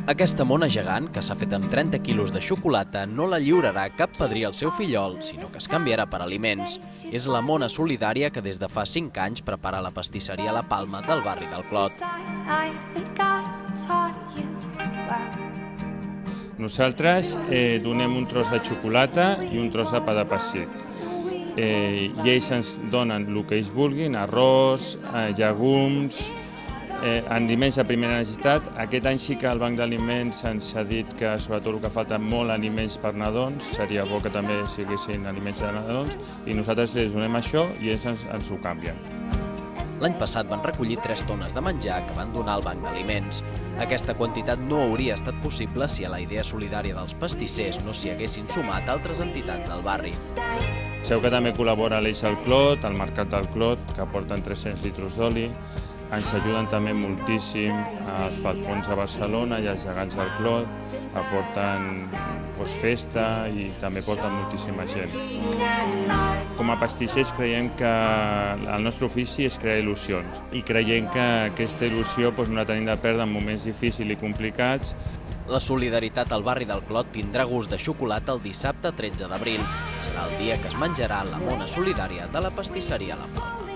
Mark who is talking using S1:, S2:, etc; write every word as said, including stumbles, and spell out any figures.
S1: Aquesta mona gegant, que s'ha fet amb trenta quilos de xocolata, no la lliurarà cap padrí al seu fillol, sinó que es canviarà per aliments. És la mona solidària que des de fa cinc anys prepara la pastisseria La Palma del barri del Clot.
S2: Nosaltres eh, donem un tros de xocolata i un tros de pa de pessic. Eh, I ells ens donen el que ells vulguin, arròs, eh, llegums, eh, aliments de primera necessitat. Aquest any sí que el Banc d'Aliments ens ha dit que sobretot el que falta molt aliments per nadons, seria bo que també siguessin aliments de nadons, i nosaltres els donem això i ells ens, ens ho canvien.
S1: L'any passat van recollir tres tones de menjar que van donar al Banc d'Aliments. Aquesta quantitat no hauria estat possible si a la idea solidària dels pastissers no s'hi haguessin sumat altres entitats del barri.
S2: Sabeu que també col·labora l'Eix al Clot, el Mercat del Clot, que aporten tres-cents litres d'oli. Ens ajuden també moltíssim els Falcons a Barcelona i els Gegants del Clot, aporten doncs, festa i també porten moltíssima gent. Com a pastissers creiem que el nostre ofici és crear il·lusions i creiem que aquesta il·lusió doncs, no la tenim de perdre en moments difícils i complicats.
S1: La solidaritat al barri del Clot tindrà gust de xocolata el dissabte tretze d'abril. Serà el dia que es menjarà la mona solidària de la pastisseria La Palma.